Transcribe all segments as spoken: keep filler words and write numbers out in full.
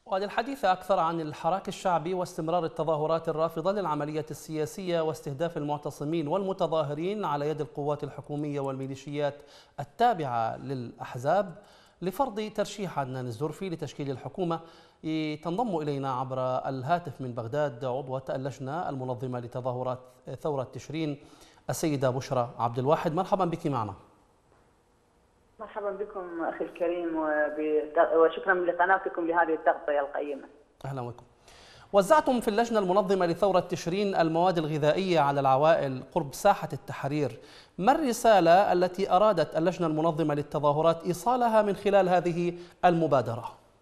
وللحديث أكثر عن الحراك الشعبي واستمرار التظاهرات الرافضة للعملية السياسية واستهداف المعتصمين والمتظاهرين على يد القوات الحكومية والميليشيات التابعة للأحزاب لفرض ترشيح عدنان الزرفي لتشكيل الحكومة، تنضم إلينا عبر الهاتف من بغداد عضوة اللجنة المنظمة لتظاهرات ثورة تشرين السيدة بشرى عبد الواحد. مرحبا بك معنا. مرحبا بكم أخي الكريم وشكرا لقناتكم لهذه التغطية القيمة. أهلا بكم. وزعتم في اللجنة المنظمة لثورة تشرين المواد الغذائية على العوائل قرب ساحة التحرير، ما الرسالة التي أرادت اللجنة المنظمة للتظاهرات إيصالها من خلال هذه المبادرة؟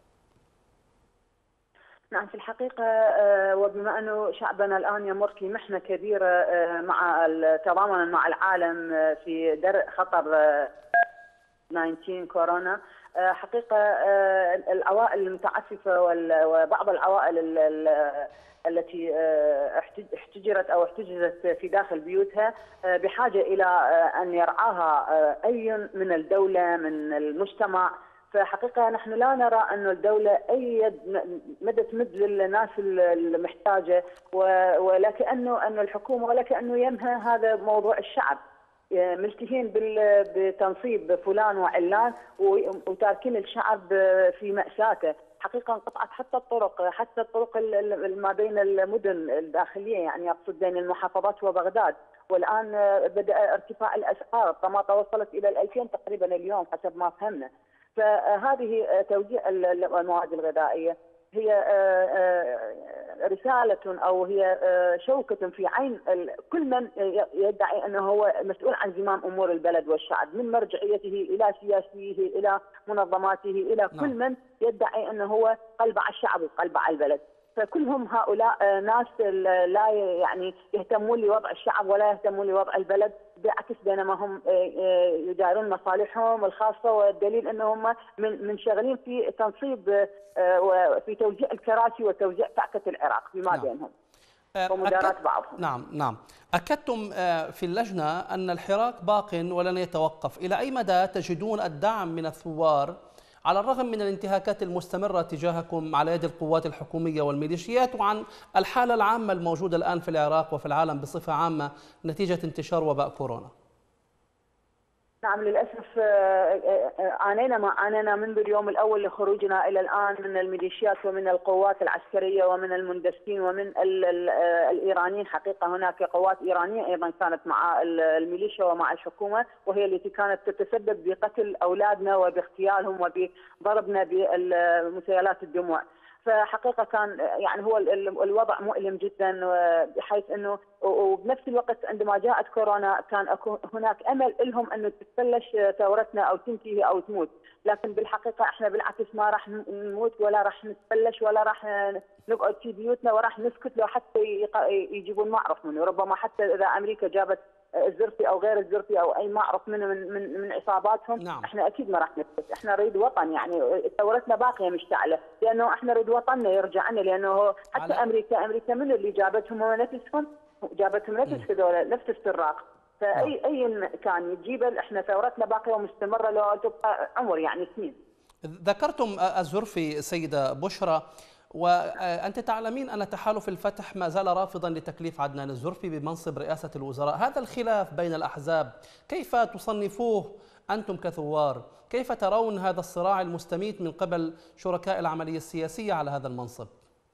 نعم، في الحقيقة وبما أنه شعبنا الآن يمر في محنة كبيرة مع تضامنا مع العالم في درء خطر تسعة عشر كورونا، حقيقة العوائل المتعففة وبعض العوائل التي احتجرت أو احتجزت في داخل بيوتها بحاجة إلى أن يرعاها أي من الدولة من المجتمع. فحقيقة نحن لا نرى أن الدولة أي مدى تمد للناس المحتاجة، ولا كأنه أن الحكومة ولا كأنه يمها هذا موضوع الشعب، ملتهين بتنصيب فلان وعلان وتاركين الشعب في مأساته. حقيقة انقطعت حتى الطرق، حتى الطرق ما بين المدن الداخلية، يعني أقصد بين المحافظات وبغداد. والآن بدأ ارتفاع الأسعار، الطماطة وصلت إلى الألفين تقريبا اليوم حسب ما فهمنا. فهذه توزيع المواد الغذائية هي رسالة أو هي شوكة في عين كل من يدعي أنه هو مسؤول عن زمام أمور البلد والشعب، من مرجعيته إلى سياسيه إلى منظماته إلى كل من يدعي أنه هو قلب على الشعب وقلب على البلد. فكلهم هؤلاء ناس لا يعني يهتمون لوضع الشعب ولا يهتمون لوضع البلد، بالعكس بينما هم يدارون مصالحهم الخاصة، والدليل أنهم منشغلين في تنصيب وفي توزيع الكراسي وتوزيع فأكة العراق فيما بينهم ومداراة بعضهم. نعم نعم أكدتم في اللجنة أن الحراك باق ولن يتوقف. إلى أي مدى تجدون الدعم من الثوار على الرغم من الانتهاكات المستمرة تجاهكم على يد القوات الحكومية والميليشيات، وعن الحالة العامة الموجودة الآن في العراق وفي العالم بصفة عامة نتيجة انتشار وباء كورونا؟ نعم، للأسف عانينا ما عانينا منذ اليوم الأول لخروجنا إلى الآن من الميليشيات ومن القوات العسكرية ومن المندسين ومن الإيرانيين. حقيقة هناك قوات إيرانية أيضا كانت مع الميليشيا ومع الحكومة، وهي التي كانت تتسبب بقتل أولادنا وباغتيالهم وبضربنا بمسيلات الدموع. فحقيقة كان يعني هو الوضع مؤلم جدا، بحيث انه وبنفس الوقت عندما جاءت كورونا كان هناك امل لهم انه تتفلش ثورتنا او تنتهي او تموت، لكن بالحقيقة احنا بالعكس ما راح نموت ولا راح نتفلش ولا راح نقعد في بيوتنا وراح نسكت لو حتى يجيبون معرف منه. ربما حتى اذا امريكا جابت الزرفي او غير الزرفي او اي معرف منه من من من عصاباتهم، نعم. احنا اكيد ما راح نسكت. احنا نريد وطن، يعني ثورتنا باقيه مشتعله، لانه احنا نريد وطننا يرجع لنا، لانه حتى على... امريكا امريكا من اللي جابتهم ونفسهم جابتهم نفس هذول نفس السراق. فاي اي كان يجيب احنا ثورتنا باقيه ومستمره لو تبقى عمر يعني سنين. ذكرتم الزرفي سيده بشرى، وأنت تعلمين أن تحالف الفتح ما زال رافضا لتكليف عدنان الزرفي بمنصب رئاسة الوزراء. هذا الخلاف بين الأحزاب كيف تصنفوه أنتم كثوار؟ كيف ترون هذا الصراع المستميت من قبل شركاء العملية السياسية على هذا المنصب؟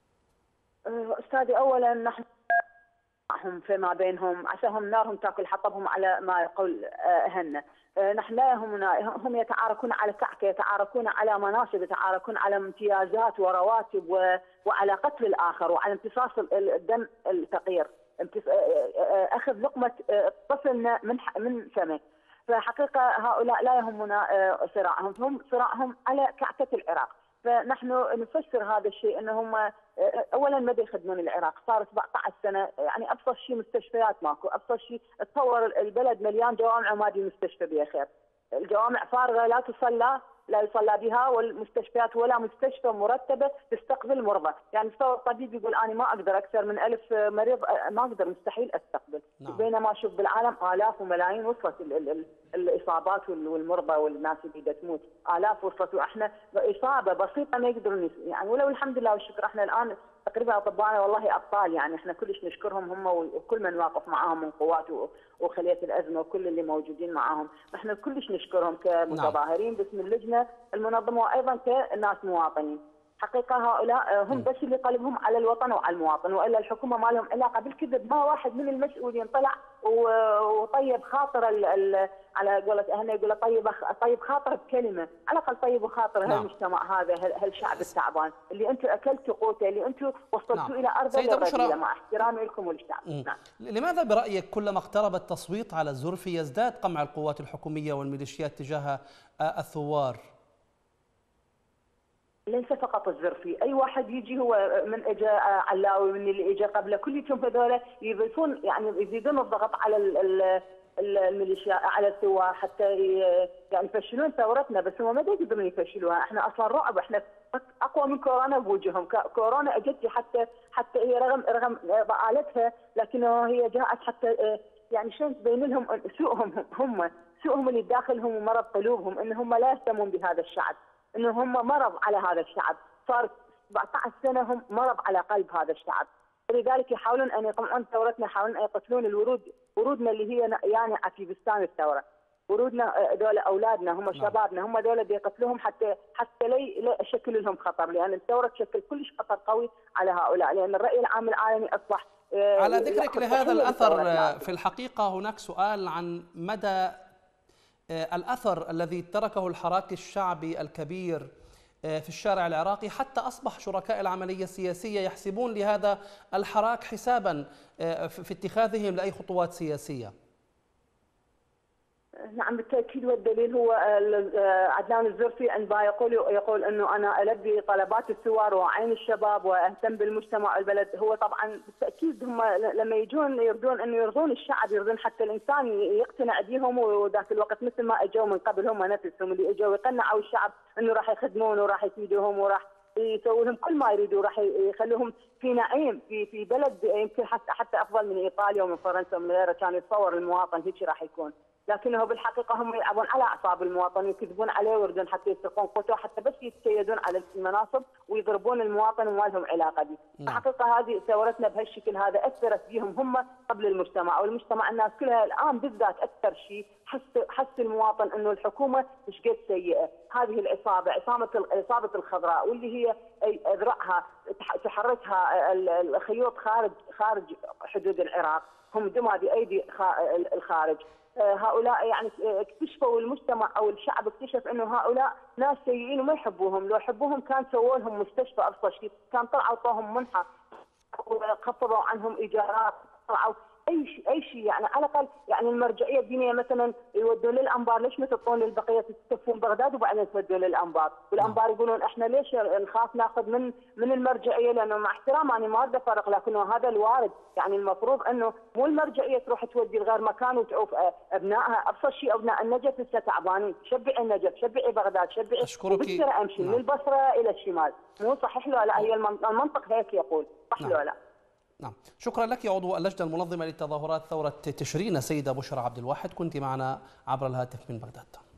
أستاذي، أولا نحن هم فيما بينهم عساهم نارهم تاكل حطبهم على ما يقول أهلنا. نحن لا يهمنا، هم يتعاركون على كعكة، يتعاركون على مناصب، يتعاركون على امتيازات ورواتب وعلى قتل الآخر وعلى امتصاص الدم الفقير، أخذ لقمة طفلنا من من فمه. فحقيقة هؤلاء لا يهمنا صراعهم، هم صراعهم على كعكة العراق. فنحن نفسر هذا الشيء انهم اولا ما يخدمون العراق، صار سبعة عشر سنه، يعني ابسط شيء مستشفيات ماكو، ابسط شيء تصور البلد مليان جوامع وما دي مستشفى بها خير، الجوامع فارغه لا تصلى لا يصلى بها، والمستشفيات ولا مستشفى مرتبه تستقبل المرضى، يعني تصور الطبيب يقول انا ما اقدر اكثر من ألف مريض، ما اقدر مستحيل استقبل. نعم. بينما شوف بالعالم الاف وملايين وصلت ال ال ال الاصابات والمرضى والناس اللي تموت، الاف وصلت، واحنا اصابه بسيطه ما يقدرون يعني، ولو الحمد لله والشكر احنا الان تقريبا اطبائنا والله ابطال، يعني احنا كلش نشكرهم هم وكل من واقف معاهم من قوات وخليه الازمه وكل اللي موجودين معاهم، احنا كلش نشكرهم كمتظاهرين باسم اللجنه المنظمه وايضا كناس مواطنين. حقيقه هؤلاء هم بس اللي قلبهم على الوطن وعلى المواطن، والا الحكومه ما لهم علاقه بالكذب، ما واحد من المسؤولين طلع وطيب خاطر ال ال على قولة اهلنا يقول طيب طيب خاطر بكلمه، على الاقل طيبوا خاطر نعم. هالمجتمع هذا، هالشعب التعبان اللي انتم اكلتوا قوته، اللي انتم وصلتوا نعم. الى ارض الرذيله، مع احترامي لكم وللشعب. نعم. لماذا برايك كلما اقترب التصويت على الزرفي يزداد قمع القوات الحكوميه والميليشيات تجاه الثوار؟ ليس فقط الزرفي، اي واحد يجي، هو من اجى علاوي من اللي اجى قبله، كلهم هذول يضيفون يعني يزيدون الضغط على الميليشيا على الثوار حتى يعني يفشلون ثورتنا، بس هم ما يقدرون يفشلوها، احنا اصلا رعب، احنا اقوى من كورونا بوجههم، كورونا اجت حتى حتى هي رغم رغم ضآلتها لكنها هي جاءت حتى يعني شلون تبين لهم سوءهم، هم سوءهم اللي داخلهم ومرض قلوبهم، ان هم لا يهتمون بهذا الشعب، انه هم مرض على هذا الشعب، صار سبعة عشر سنه هم مرض على قلب هذا الشعب، لذلك يحاولون ان يقمعون ثورتنا، يحاولون ان يقتلون الورود، ورودنا اللي هي يانعه في بستان الثوره، ورودنا دول اولادنا هم شبابنا، هم دول اللي يقتلوهم حتى حتى لا يشكل لهم خطر، لان الثوره تشكل كلش خطر قوي على هؤلاء، لان الراي العام العالمي اصبح. على ذكرك لهذا الاثر، في الحقيقه هناك سؤال عن مدى الأثر الذي تركه الحراك الشعبي الكبير في الشارع العراقي، حتى أصبح شركاء العملية السياسية يحسبون لهذا الحراك حسابا في اتخاذهم لأي خطوات سياسية. نعم بالتاكيد، والدليل هو عدنان الزرفي عندما يقول يقول انه انا البي طلبات الثوار واعين الشباب واهتم بالمجتمع والبلد، هو طبعا بالتاكيد هم لما يجون يريدون انه يرضون الشعب، يرضون حتى الانسان يقتنع بهم، وذاك الوقت مثل ما اجوا من قبل هم نفسهم اللي اجوا يقنعوا الشعب انه راح يخدمون وراح يفيدوهم وراح يسووا لهم كل ما يريدوا، راح يخلوهم في نعيم في في بلد يمكن حتى حتى افضل من ايطاليا ومن فرنسا ومن غيرها، كان يتصور المواطن هيك راح يكون، لكنه بالحقيقه هم يلعبون على اعصاب المواطن، يكذبون عليه ويريدون حتى يسرقون قوته حتى بس يتسيدون على المناصب ويضربون المواطن وما لهم علاقه به. الحقيقه هذه ثورتنا بهالشكل هذا اثرت بهم هم قبل المجتمع، والمجتمع الناس كلها الان بالذات اكثر شيء حس حس المواطن انه الحكومه ايش قد سيئه، هذه العصابه عصابه عصابه الخضراء واللي هي اذرعها تحركها الخيوط خارج خارج حدود العراق، هم دمى بايدي الخارج. هؤلاء يعني اكتشفوا المجتمع او الشعب اكتشف انه هؤلاء ناس سيئين وما يحبوهم، لو يحبوهم كان سووا لهم مستشفى ابسط شيء، كان طلعوا اعطوهم منحه وخفضوا عنهم ايجارات، طلعوا اي شيء اي شيء يعني على الاقل يعني المرجعيه الدينيه مثلا يودون للانبار، ليش ما تعطون للبقيه تكتفون بغداد وبعدين تودون للانبار؟ والانبار يقولون احنا ليش نخاف ناخذ من من المرجعيه، لانه مع احترام انا ما اريد افرق، لكنه هذا الوارد، يعني المفروض انه مو المرجعيه تروح تودي لغير مكان وتعوف ابنائها، ابسط شيء ابناء النجف لسه تعبانين، شبعي النجف، شبعي بغداد، شبعي وبالسرعه امشي من البصره الى الشمال، مو صحيح له لا، هي المنطق هيك يقول، صح له لا؟ نعم، شكرا لك يا عضو اللجنة المنظمة لتظاهرات ثورة تشرين سيدة بشرى عبد الواحد، كنت معنا عبر الهاتف من بغداد.